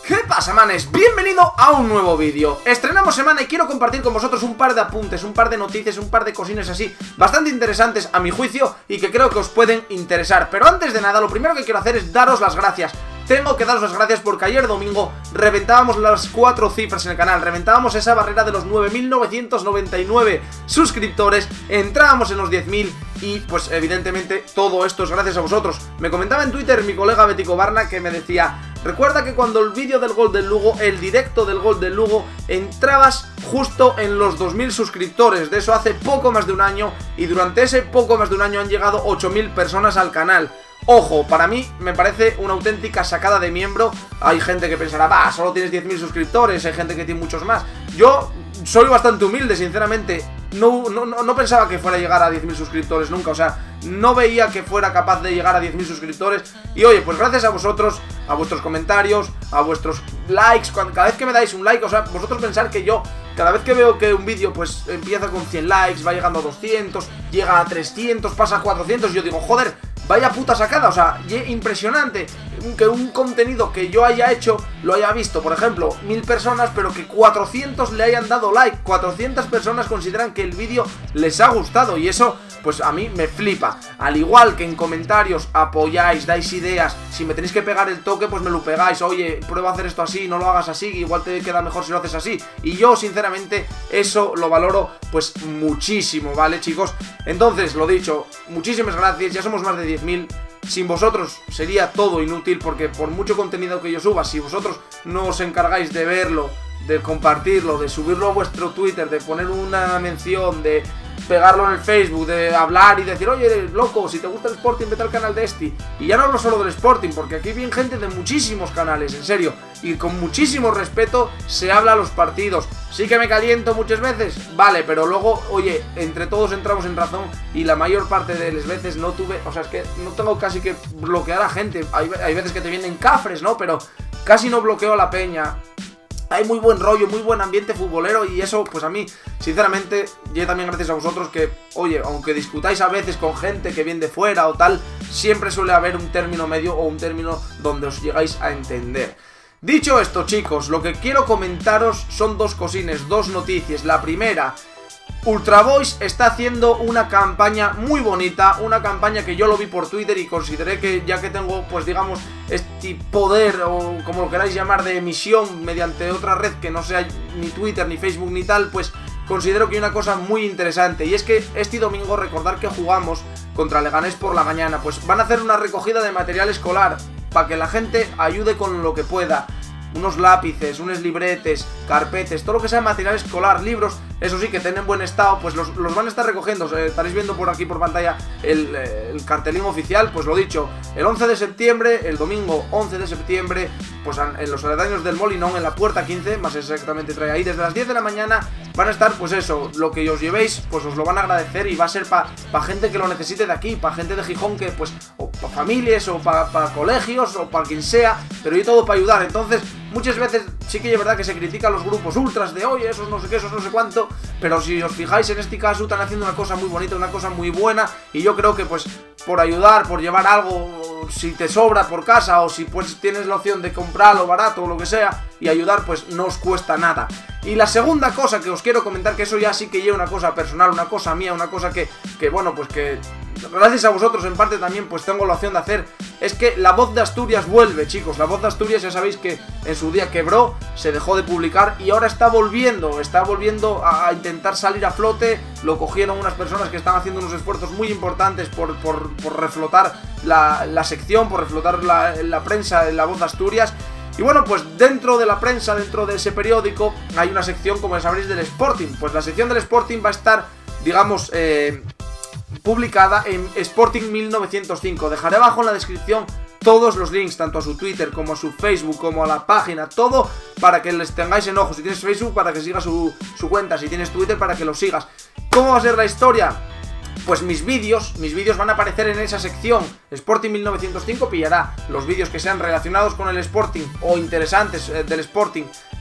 ¿Qué pasa, manes? Bienvenido a un nuevo vídeo. Estrenamos semana y quiero compartir con vosotros un par de apuntes, un par de noticias, un par de cosines así bastante interesantes a mi juicio y que creo que os pueden interesar. Pero antes de nada, lo primero que quiero hacer es daros las gracias. Tengo que daros las gracias porque ayer domingo reventábamos las 4 cifras en el canal, reventábamos esa barrera de los 9.999 suscriptores, entrábamos en los 10.000 y pues evidentemente todo esto es gracias a vosotros. Me comentaba en Twitter mi colega Betico Barna que me decía: recuerda que cuando el vídeo del gol del Lugo, el directo del gol del Lugo, entrabas justo en los 2.000 suscriptores, de eso hace poco más de un año, y durante ese poco más de un año han llegado 8.000 personas al canal. Ojo, para mí me parece una auténtica sacada de miembro. Hay gente que pensará, va, solo tienes 10.000 suscriptores, hay gente que tiene muchos más. Yo soy bastante humilde, sinceramente. No pensaba que fuera a llegar a 10.000 suscriptores nunca, o sea, no veía que fuera capaz de llegar a 10.000 suscriptores. Y oye, pues gracias a vosotros, a vuestros comentarios, a vuestros likes, cada vez que me dais un like, o sea, vosotros pensar que yo, cada vez que veo que un vídeo pues empieza con 100 likes, va llegando a 200, llega a 300, pasa a 400, y yo digo, joder, vaya puta sacada, o sea, impresionante que un contenido que yo haya hecho lo haya visto, por ejemplo, 1000 personas, pero que 400 le hayan dado like, 400 personas consideran que el vídeo les ha gustado, y eso pues a mí me flipa. Al igual que en comentarios apoyáis, dais ideas, si me tenéis que pegar el toque pues me lo pegáis, oye, prueba a hacer esto así, no lo hagas así, igual te queda mejor si lo haces así, y yo sinceramente eso lo valoro pues muchísimo, ¿vale, chicos? Entonces, lo dicho, muchísimas gracias, ya somos más de 10.000. Sin vosotros sería todo inútil, porque por mucho contenido que yo suba, si vosotros no os encargáis de verlo, de compartirlo, de subirlo a vuestro Twitter, de poner una mención, de pegarlo en el Facebook, de hablar y decir, oye, loco, si te gusta el Sporting, vete al canal de este. Y ya no hablo solo del Sporting, porque aquí viene gente de muchísimos canales, en serio, y con muchísimo respeto se habla a los partidos. Sí que me caliento muchas veces, vale, pero luego, oye, entre todos entramos en razón, y la mayor parte de las veces no tuve, o sea, es que no tengo casi que bloquear a gente. Hay veces que te vienen cafres, ¿no? Pero casi no bloqueo a la peña. Hay muy buen rollo, muy buen ambiente futbolero, y eso pues a mí, sinceramente, yo también gracias a vosotros que, oye, aunque discutáis a veces con gente que viene de fuera o tal, siempre suele haber un término medio o un término donde os llegáis a entender. Dicho esto, chicos, lo que quiero comentaros son dos cosines, dos noticias. La primera: Ultra Boys está haciendo una campaña muy bonita, una campaña que yo lo vi por Twitter y consideré que, ya que tengo, pues digamos, este poder, o como lo queráis llamar, de emisión mediante otra red que no sea ni Twitter, ni Facebook, ni tal, pues considero que hay una cosa muy interesante, y es que este domingo, recordar que jugamos contra Leganés por la mañana, pues van a hacer una recogida de material escolar para que la gente ayude con lo que pueda. Unos lápices, unos libretes, carpetes, todo lo que sea material escolar, libros, eso sí, que estén en buen estado, pues los van a estar recogiendo. Estaréis viendo por aquí por pantalla el cartelín oficial. Pues lo dicho, el 11 de septiembre, el domingo 11 de septiembre, pues en los aledaños del Molinón, en la puerta 15, más exactamente trae ahí, desde las 10 de la mañana van a estar, pues eso, lo que os llevéis, pues os lo van a agradecer, y va a ser para gente que lo necesite de aquí, para gente de Gijón, que pues, o para familias, o para colegios, o para quien sea, pero y todo para ayudar. Entonces, muchas veces sí que es verdad que se critican los grupos ultras de, oye, esos no sé qué, esos no sé cuánto, pero si os fijáis, en este caso están haciendo una cosa muy bonita, una cosa muy buena, y yo creo que pues por ayudar, por llevar algo, si te sobra por casa, o si pues tienes la opción de comprarlo barato o lo que sea, y ayudar, pues no os cuesta nada. Y la segunda cosa que os quiero comentar, que eso ya sí que lleva una cosa personal, una cosa mía, una cosa que bueno, pues que gracias a vosotros en parte también pues tengo la opción de hacer, es que La Voz de Asturias vuelve, chicos. La Voz de Asturias, ya sabéis que en su día quebró, se dejó de publicar, y ahora está volviendo a intentar salir a flote. Lo cogieron unas personas que están haciendo unos esfuerzos muy importantes por reflotar la sección, por reflotar la prensa en La Voz de Asturias. Y bueno, pues dentro de la prensa, dentro de ese periódico, hay una sección, como ya sabréis, del Sporting. Pues la sección del Sporting va a estar, digamos, publicada en Sporting 1905. Dejaré abajo en la descripción todos los links, tanto a su Twitter como a su Facebook, como a la página, todo para que les tengáis en ojo. Si tienes Facebook, para que sigas su cuenta; si tienes Twitter, para que lo sigas. ¿Cómo va a ser la historia? Pues mis vídeos van a aparecer en esa sección. Sporting 1905 pillará los vídeos que sean relacionados con el Sporting o interesantes del Sporting,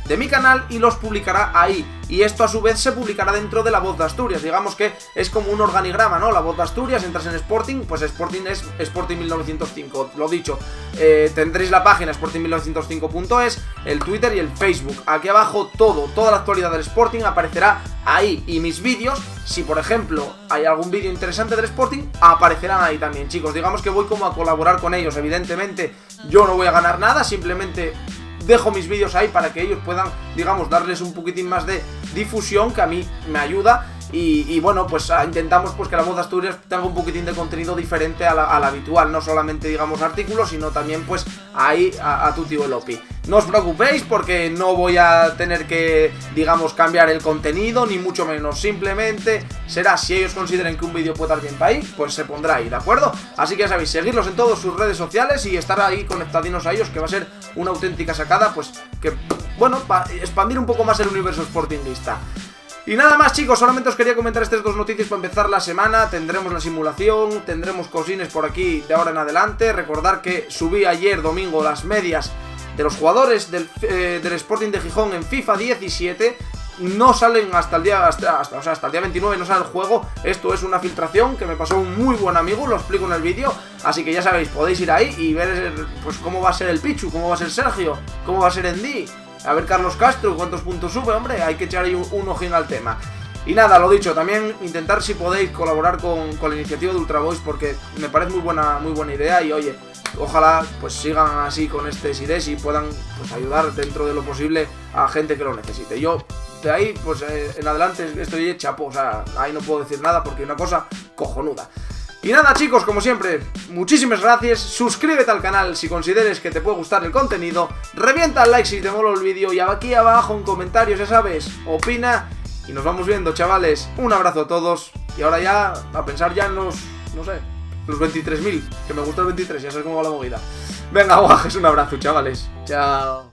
de mi canal y los publicará ahí. Y esto a su vez se publicará dentro de La Voz de Asturias. Digamos que es como un organigrama, ¿no? La Voz de Asturias, entras en Sporting, pues Sporting es Sporting 1905. Lo dicho, tendréis la página sporting1905.es, el Twitter y el Facebook. Aquí abajo toda la actualidad del Sporting aparecerá ahí. Y mis vídeos, si por ejemplo hay algún vídeo interesante del Sporting, aparecerán ahí también, chicos. Digamos que voy como a colaborar con ellos. Evidentemente yo no voy a ganar nada, simplemente dejo mis vídeos ahí para que ellos puedan, digamos, darles un poquitín más de difusión, que a mí me ayuda. Y bueno, pues intentamos pues que La Voz de Asturias tenga un poquitín de contenido diferente a la habitual. No solamente, digamos, artículos, sino también pues ahí a tu tío el Opi. No os preocupéis porque no voy a tener que, digamos, cambiar el contenido, ni mucho menos. Simplemente será, si ellos consideren que un vídeo puede estar bien para ahí, pues se pondrá ahí, ¿de acuerdo? Así que ya sabéis, seguirlos en todas sus redes sociales y estar ahí conectadinos a ellos, que va a ser una auténtica sacada, pues que, bueno, para expandir un poco más el universo sportinguista. Y nada más, chicos, solamente os quería comentar estas dos noticias para empezar la semana. Tendremos la simulación, tendremos cosines por aquí de ahora en adelante. Recordar que subí ayer domingo las medias de los jugadores del Sporting de Gijón en FIFA 17. No salen hasta el día, hasta el día 29 no sale el juego. Esto es una filtración que me pasó un muy buen amigo, lo explico en el vídeo. Así que ya sabéis, podéis ir ahí y ver pues cómo va a ser el Pichu, cómo va a ser Sergio, cómo va a ser Endy. A ver Carlos Castro, cuántos puntos sube, hombre, hay que echar ahí un ojín al tema. Y nada, lo dicho, también intentar si podéis colaborar con la iniciativa de Ultra Boys, porque me parece muy buena idea. Y oye, ojalá pues sigan así con estas ideas y puedan pues ayudar dentro de lo posible a gente que lo necesite. Yo de ahí pues en adelante estoy chapo, o sea, ahí no puedo decir nada porque es una cosa cojonuda. Y nada, chicos, como siempre, muchísimas gracias. Suscríbete al canal si consideres que te puede gustar el contenido. Revienta el like si te mola el vídeo. Y aquí abajo en comentarios, ya sabes, opina. Y nos vamos viendo, chavales. Un abrazo a todos. Y ahora ya, a pensar ya en los, no sé, los 23.000. Que me gusta el 23, ya sabes cómo va la movida. Venga, guajes, un abrazo, chavales. Chao.